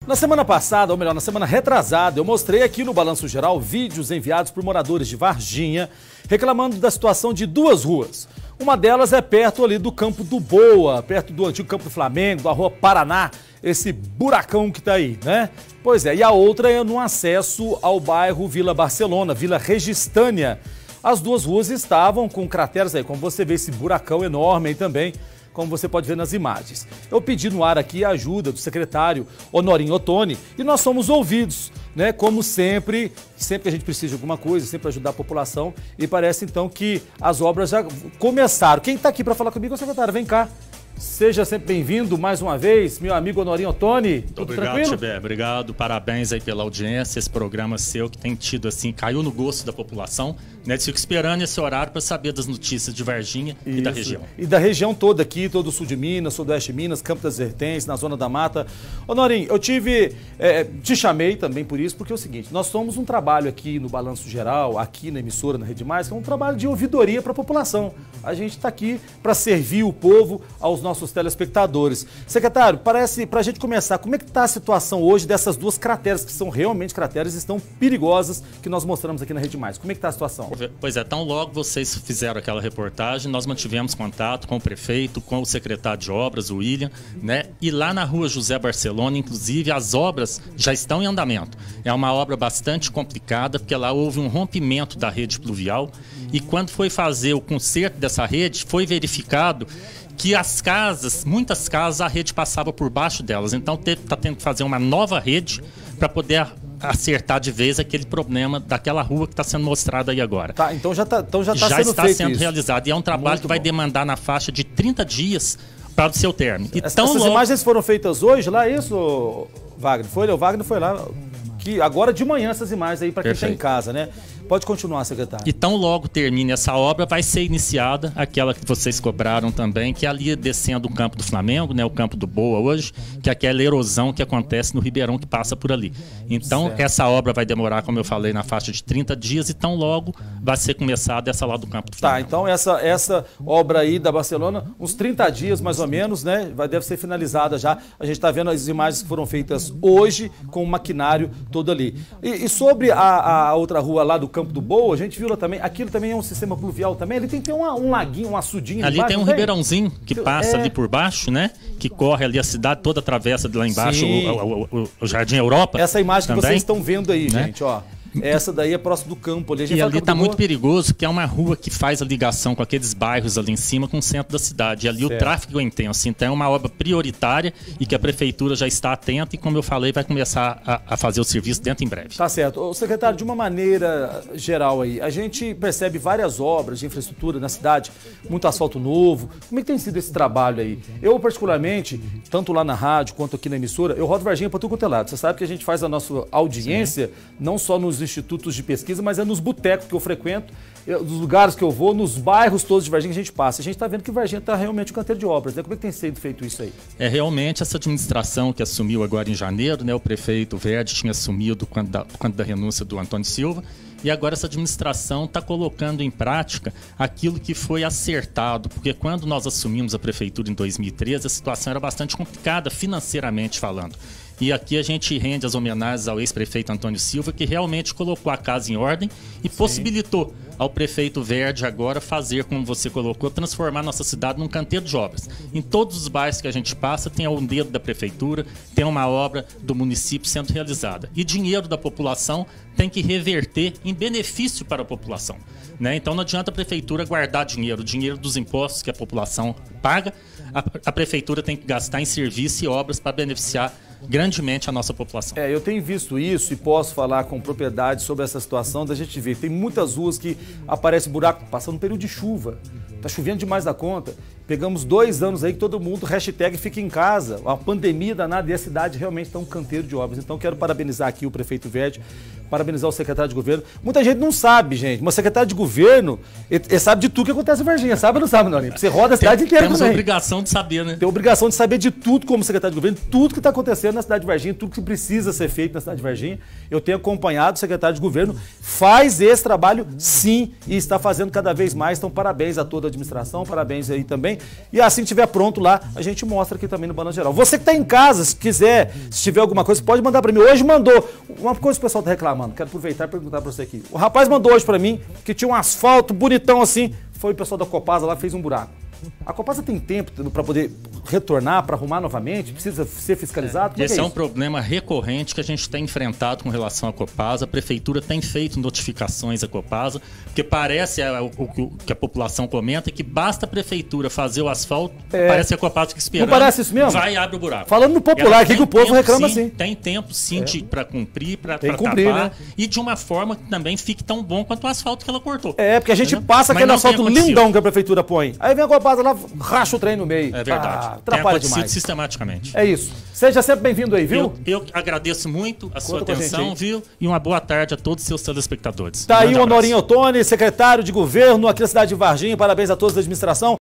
Na semana passada, ou melhor, na semana retrasada, eu mostrei aqui no Balanço Geral vídeos enviados por moradores de Varginha reclamando da situação de duas ruas. Uma delas é perto ali do Campo do Boa, perto do antigo Campo do Flamengo, da Rua Paraná, esse buracão que tá aí, né? Pois é, e a outra é no acesso ao bairro Vila Barcelona, Vila Registânia. As duas ruas estavam com crateras aí, como você vê esse buracão enorme aí também, como você pode ver nas imagens. Eu pedi no ar aqui a ajuda do secretário Honorinho Ottoni e nós somos ouvidos, né? Como sempre que a gente precisa de alguma coisa, sempre ajudar a população, e parece então que as obras já começaram. Quem está aqui para falar comigo é o secretário, vem cá. Seja sempre bem-vindo mais uma vez, meu amigo Honorinho Ottoni. Tudo obrigado, Tibé. Obrigado, parabéns aí pela audiência, esse programa seu que tem tido assim, caiu no gosto da população, né? Fico esperando esse horário para saber das notícias de Varginha e da região. E da região toda aqui, todo o sul de Minas, sudoeste de Minas, Campo das Vertentes, na Zona da Mata. Honorinho, eu te chamei também por isso, porque é o seguinte, nós somos um trabalho aqui no Balanço Geral, aqui na emissora, na Rede Mais, que é um trabalho de ouvidoria para a população. A gente está aqui para servir o povo, aos nossos telespectadores. Secretário, parece, para a gente começar, como é que está a situação hoje dessas duas crateras, que são realmente crateras e estão perigosas, que nós mostramos aqui na Rede Mais? Como é que está a situação? Pois é, tão logo vocês fizeram aquela reportagem, nós mantivemos contato com o prefeito, com o secretário de obras, o William, né? E lá na rua José Barcelona, inclusive, as obras já estão em andamento. É uma obra bastante complicada, porque lá houve um rompimento da rede pluvial e quando foi fazer o conserto dessa rede, foi verificado que as casas, muitas casas, a rede passava por baixo delas. Então está tendo que fazer uma nova rede para poder acertar de vez aquele problema daquela rua que está sendo mostrada aí agora. Tá, então já está sendo realizado. E é um trabalho que vai demandar na faixa de 30 dias para o seu término. Essas imagens foram feitas hoje lá, é isso, Wagner? O Wagner foi lá, que agora de manhã essas imagens aí para quem está em casa, né? Pode continuar, secretário. E tão logo termine essa obra, vai ser iniciada aquela que vocês cobraram também, que é ali descendo o Campo do Flamengo, né, o Campo do Boa hoje, que é aquela erosão que acontece no Ribeirão que passa por ali. Então, essa obra vai demorar, como eu falei, na faixa de 30 dias e tão logo vai ser começada essa lá do Campo do Flamengo. Tá, então essa obra aí da Barcelona, uns 30 dias mais ou menos, né, deve ser finalizada já. A gente está vendo as imagens que foram feitas hoje com o maquinário todo ali. E sobre a outra rua lá do Campo do Boa, a gente viu lá também, aquilo também é um sistema pluvial também, ele tem que ter um laguinho, um açudinho ali embaixo, tem um ribeirãozinho que passa ali por baixo, né? Que corre ali a cidade toda, atravessa de lá embaixo o Jardim Europa. Essa imagem também, que vocês estão vendo aí, né? Gente, ó. Essa daí é próximo do campo ali. E ali está muito perigoso, que é uma rua que faz a ligação com aqueles bairros ali em cima com o centro da cidade. E ali o tráfego é intenso. Então é uma obra prioritária e que a prefeitura já está atenta e, como eu falei, vai começar a fazer o serviço dentro em breve. Tá certo. Ô, secretário, de uma maneira geral aí, a gente percebe várias obras de infraestrutura na cidade, muito asfalto novo. Como é que tem sido esse trabalho aí? Eu, particularmente, tanto lá na rádio quanto aqui na emissora, eu rodo Varginha para tudo quanto é lado. Você sabe que a gente faz a nossa audiência, não só nos institutos de pesquisa, mas é nos botecos que eu frequento, nos lugares que eu vou, nos bairros todos de Varginha que a gente passa. A gente está vendo que Varginha está realmente um canteiro de obras, né? Como é que tem sido feito isso aí? É realmente essa administração que assumiu agora em janeiro, né? O prefeito Verde tinha assumido quando da renúncia do Antônio Silva. E agora essa administração está colocando em prática aquilo que foi acertado, porque quando nós assumimos a prefeitura em 2013, a situação era bastante complicada financeiramente falando. E aqui a gente rende as homenagens ao ex-prefeito Antônio Silva, que realmente colocou a casa em ordem e possibilitou ao prefeito Verde agora fazer, como você colocou, transformar nossa cidade num canteiro de obras. Em todos os bairros que a gente passa, tem um dedo da prefeitura, tem uma obra do município sendo realizada. E dinheiro da população tem que reverter em benefício para a população, né? Então não adianta a prefeitura guardar dinheiro, o dinheiro dos impostos que a população paga, a prefeitura tem que gastar em serviço e obras para beneficiar grandemente a nossa população. Eu tenho visto isso e posso falar com propriedade sobre essa situação da gente ver. Tem muitas ruas que aparece buraco, passando um período de chuva. Tá chovendo demais da conta. Pegamos 2 anos aí que todo mundo hashtag fica em casa. A pandemia danada e a cidade realmente está um canteiro de obras. Então quero parabenizar aqui o prefeito Verde, parabenizar o secretário de governo. Muita gente não sabe, gente, mas o secretário de governo, ele sabe de tudo que acontece em Varginha. Sabe ou não sabe, Norinho? Você roda a cidade inteira também. Temos a obrigação de saber, né? Tem a obrigação de saber de tudo como secretário de governo, tudo que está acontecendo na cidade de Varginha, tudo que precisa ser feito na cidade de Varginha. Eu tenho acompanhado o secretário de governo, faz esse trabalho sim e está fazendo cada vez mais. Então parabéns a toda a administração, parabéns aí também também. E assim que estiver pronto lá, a gente mostra aqui também no Balanço Geral. Você que está em casa, se quiser, se tiver alguma coisa, pode mandar para mim. Hoje mandou. Uma coisa que o pessoal está reclamando, quero aproveitar e perguntar para você aqui. O rapaz mandou hoje para mim que tinha um asfalto bonitão assim. Foi o pessoal da Copasa lá, fez um buraco. A Copasa tem tempo para poder retornar, para arrumar novamente? Precisa ser fiscalizado? Esse é um problema recorrente que a gente tem enfrentado com relação à Copasa. A Prefeitura tem feito notificações à Copasa, porque parece, o que a população comenta, que basta a Prefeitura fazer o asfalto, parece que a Copasa fica esperando. Não parece isso mesmo? Vai e abre o buraco. Falando no popular aqui que o povo reclama assim. Tem tempo sim para cumprir, para tapar, né? E de uma forma que também fique tão bom quanto o asfalto que ela cortou. Porque a gente passa aquele asfalto lindão que a Prefeitura põe. Aí vem a Copasa lá, racha o trem no meio. É verdade. Atrapalha demais. Sistematicamente. É isso. Seja sempre bem-vindo aí, viu? Eu agradeço muito a sua atenção, viu? E uma boa tarde a todos os seus telespectadores. Tá aí o Honorinho Ottoni, secretário de governo aqui na cidade de Varginha. Parabéns a todos da administração.